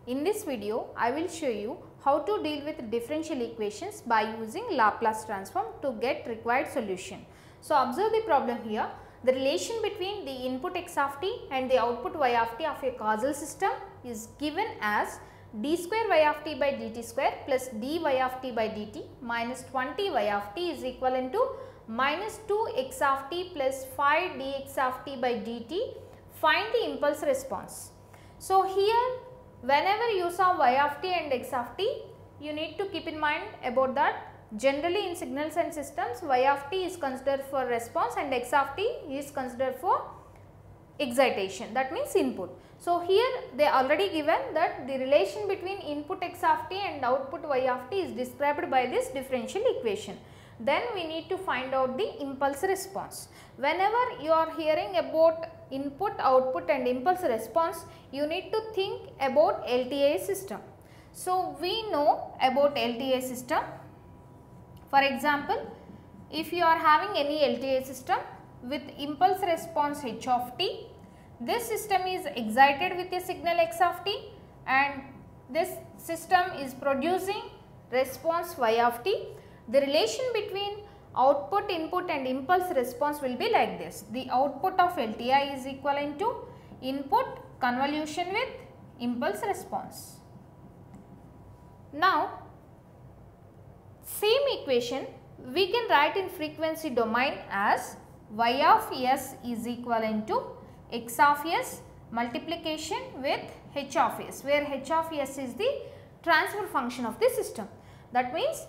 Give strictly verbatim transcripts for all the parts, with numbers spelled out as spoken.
In this video, I will show you how to deal with differential equations by using Laplace transform to get required solution. So, observe the problem here. The relation between the input x of t and the output y of t of a causal system is given as d square y of t by dt square plus dy of t by dt minus twenty y of t is equivalent to minus two x of t plus five dx of t by dt. Find the impulse response. So, here whenever you saw y of t and x of t, you need to keep in mind about that. Generally in signals and systems, y of t is considered for response and x of t is considered for excitation, that means input. So, here they already given that the relation between input x of t and output y of t is described by this differential equation. Then we need to find out the impulse response. Whenever you are hearing about input, output and impulse response, you need to think about L T A system. So, we know about L T A system. For example, if you are having any L T A system with impulse response h of t, this system is excited with a signal x of t and this system is producing response y of t. The relation between output, input and impulse response will be like this. The output of L T I is equivalent to input convolution with impulse response. Now, same equation we can write in frequency domain as y of s is equivalent to x of s multiplication with h of s, where h of s is the transfer function of the system. That means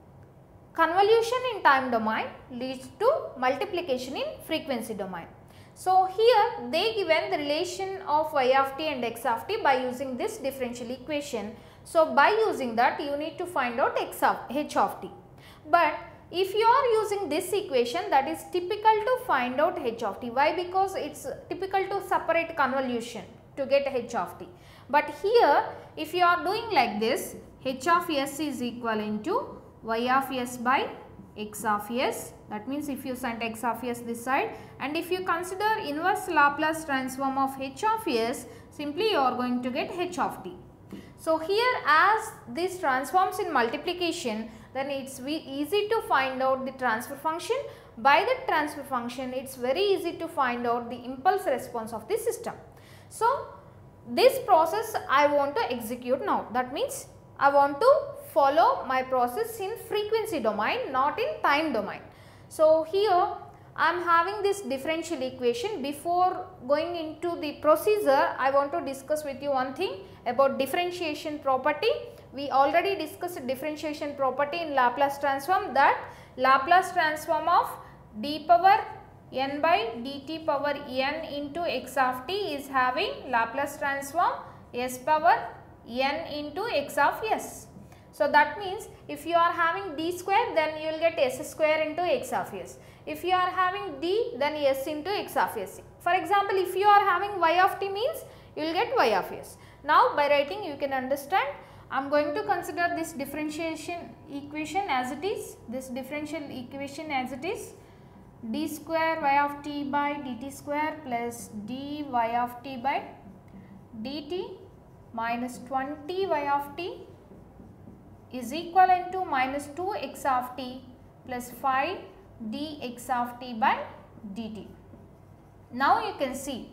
convolution in time domain leads to multiplication in frequency domain. So, here they given the relation of y of t and x of t by using this differential equation. So, by using that you need to find out x of h of t. But if you are using this equation, that is typical to find out h of t. Why? Because it is typical to separate convolution to get h of t. But here if you are doing like this, h of s is equivalent to y of s by x of s, that means if you send x of s this side, and if you consider inverse Laplace transform of h of s, simply you are going to get h of t. So, here as this transforms in multiplication, then it is easy to find out the transfer function. By the transfer function, it is very easy to find out the impulse response of the system. So, this process I want to execute now, that means I want to follow my process in frequency domain, not in time domain. So, here I am having this differential equation. Before going into the procedure, I want to discuss with you one thing about differentiation property. We already discussed differentiation property in Laplace transform, that Laplace transform of d power n by dt power n into x of t is having Laplace transform s power n into x of s. So, that means if you are having d square, then you will get s square into x of s. If you are having d, then s into x of s. For example, if you are having y of t means you will get y of s. Now, by writing you can understand. I am going to consider this differentiation equation as it is, this differential equation as it is, d square y of t by dt square plus dy of t by dt minus twenty y of t is equivalent to minus two x of t plus five dx of t by dt. Now, you can see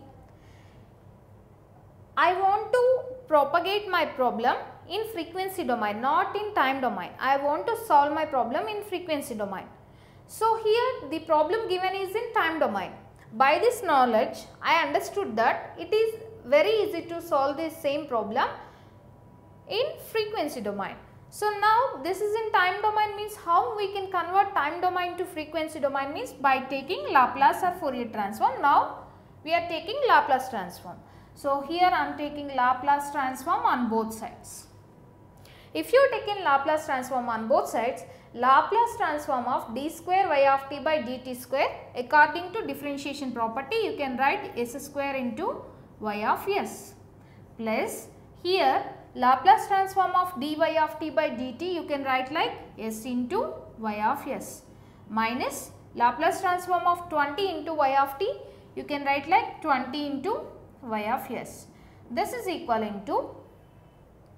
I want to propagate my problem in frequency domain, not in time domain. I want to solve my problem in frequency domain. So, here the problem given is in time domain. By this knowledge, I understood that it is very easy to solve this same problem in frequency domain. So, now this is in time domain, means how we can convert time domain to frequency domain means by taking Laplace or Fourier transform. Now, we are taking Laplace transform. So, here I am taking Laplace transform on both sides. If you take in Laplace transform on both sides, Laplace transform of d square y of t by dt square, according to differentiation property you can write s square into y of s, plus here Laplace transform of dy of t by dt you can write like s into y of s, minus Laplace transform of twenty into y of t you can write like twenty into y of s. This is equivalent to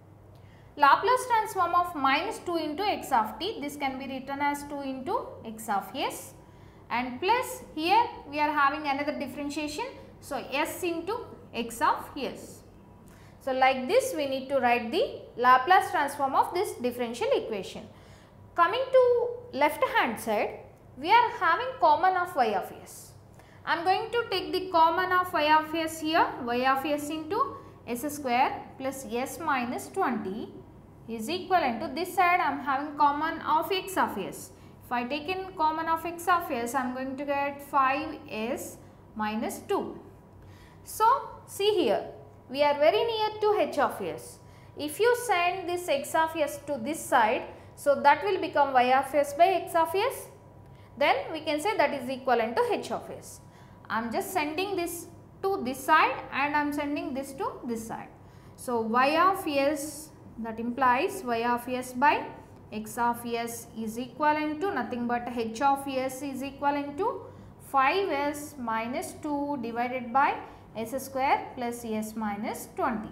Laplace transform of minus two into x of t, this can be written as two into x of s, and plus here we are having another differentiation, so s into x of s. So like this we need to write the Laplace transform of this differential equation. Coming to left hand side, we are having common of y of s. I am going to take the common of y of s here, y of s into s square plus s minus twenty is equivalent to this side I am having common of x of s. If I take in common of x of s, I am going to get five s minus two. So see here, we are very near to h of s. If you send this x of s to this side, so that will become y of s by x of s, then we can say that is equivalent to h of s. I am just sending this to this side and I am sending this to this side. So y of s, that implies y of s by x of s is equivalent to nothing but h of s is equivalent to five s minus two divided by s square plus s minus twenty.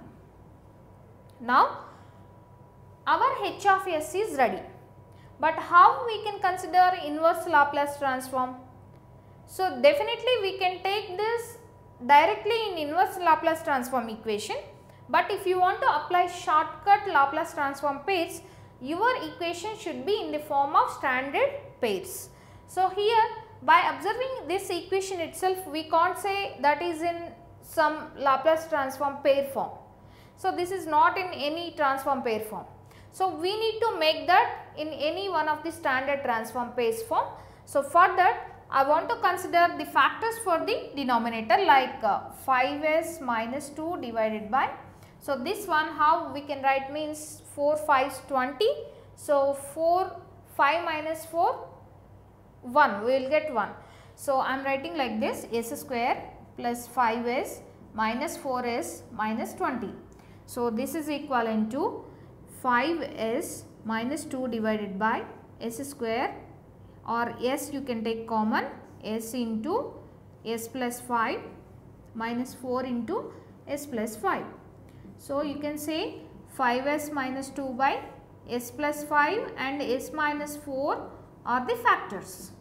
Now our h of s is ready, but how we can consider inverse Laplace transform? So definitely we can take this directly in inverse Laplace transform equation, but if you want to apply shortcut Laplace transform pairs, your equation should be in the form of standard pairs. So here by observing this equation itself, we can't say that is in some Laplace transform pair form. So this is not in any transform pair form. So we need to make that in any one of the standard transform pairs form. So for that I want to consider the factors for the denominator, like uh, five s minus two divided by, so this one how we can write means four fives twenty. So four, five minus four, one, we will get one. So I am writing like this, s square plus five s minus four s minus twenty. So this is equivalent to five s minus two divided by s square, or s you can take common, s into s plus five minus four into s plus five. So you can say five s minus two by s plus five and s minus four are the factors.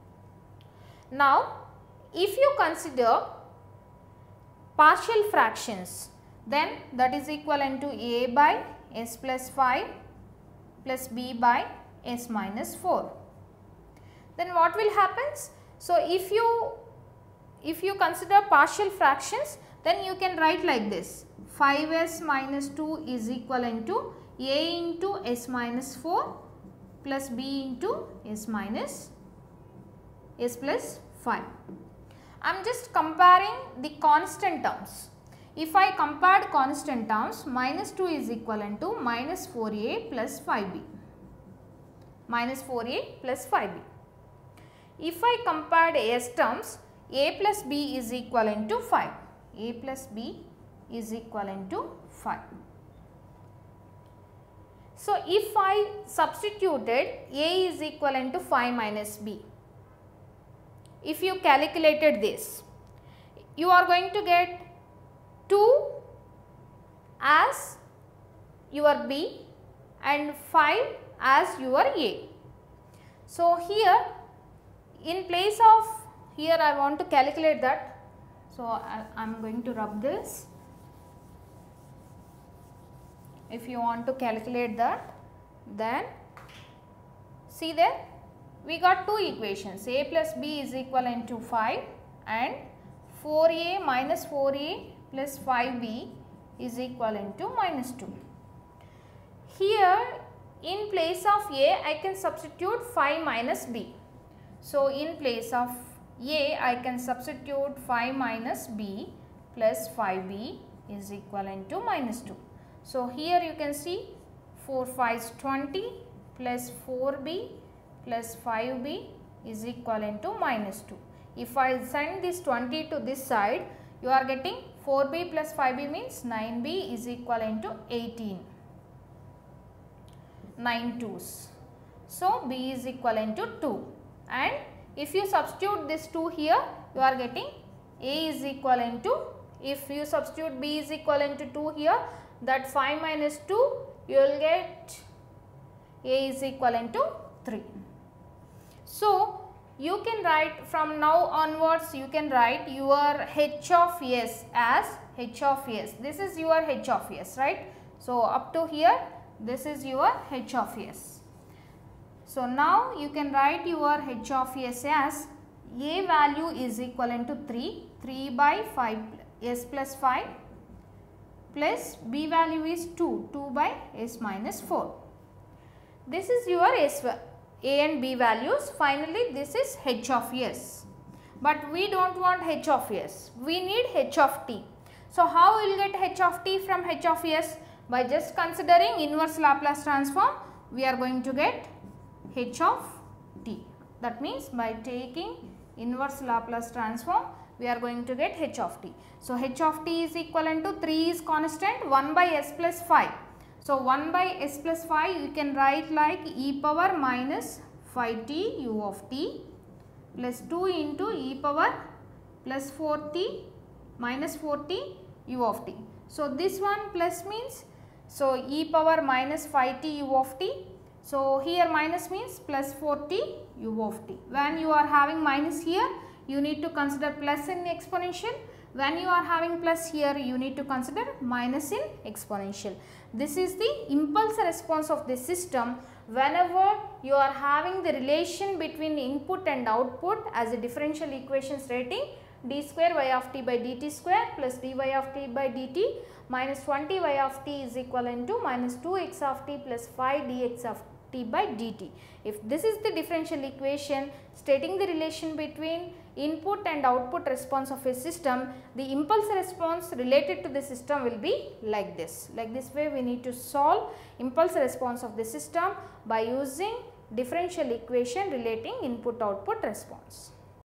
Now if you consider partial fractions, then that is equivalent to a by s plus five plus b by s minus four. Then what will happen? So if you if you consider partial fractions, then you can write like this, five s minus two is equivalent to a into s minus four plus b into s minus s plus five. I am just comparing the constant terms. If I compared constant terms, minus two is equivalent to minus four a plus five b, minus four a plus five b. If I compared s terms, a plus b is equivalent to five, a plus b is equivalent to five. So if I substituted a is equivalent to five minus b, if you calculated this, you are going to get two as your b and five as your a. So here in place of, here I want to calculate that, so I am going to rub this. If you want to calculate that, then see there we got two equations, a plus b is equivalent to five and four a minus four a plus five b is equivalent to minus two. Here in place of a I can substitute five minus b. So in place of a I can substitute five minus b plus five b is equivalent to minus two. So here you can see four fives twenty plus four b plus five b is equivalent to minus two. If I send this twenty to this side, you are getting four b plus five b means nine b is equivalent to eighteen, nine twos. So b is equivalent to two, and if you substitute this two here, you are getting a is equivalent to, if you substitute b is equivalent to two here, that five minus two you will get A is equivalent to three. So, you can write from now onwards, you can write your H of S as H of S. This is your H of S, right? So, up to here, this is your H of S. So, now you can write your H of S as A value is equivalent to three, three by five, S plus five, plus B value is two, two by S minus four. This is your S, A and B values. Finally, this is H of S. But we do not want H of S, we need H of T. So, how we will get H of T from H of S? By just considering inverse Laplace transform, we are going to get H of T. That means, by taking inverse Laplace transform, we are going to get H of T. So, H of T is equivalent to three is constant, one by S plus five. So, one by S plus five you can write like e power minus five t u of t plus two into e power plus four t minus four t u of t. So, this one plus means, so e power minus five t u of t. So, here minus means plus four t u of t. When you are having minus here, you need to consider plus in exponential. When you are having plus here, you need to consider minus in exponential. This is the impulse response of the system whenever you are having the relation between input and output as a differential equation stating d square y of t by dt square plus dy of t by dt minus twenty y of t is equivalent to minus two x of t plus five dx of t by dt. If this is the differential equation stating the relation between input and output response of a system, the impulse response related to the system will be like this. Like this way we need to solve impulse response of the system by using differential equation relating input output response.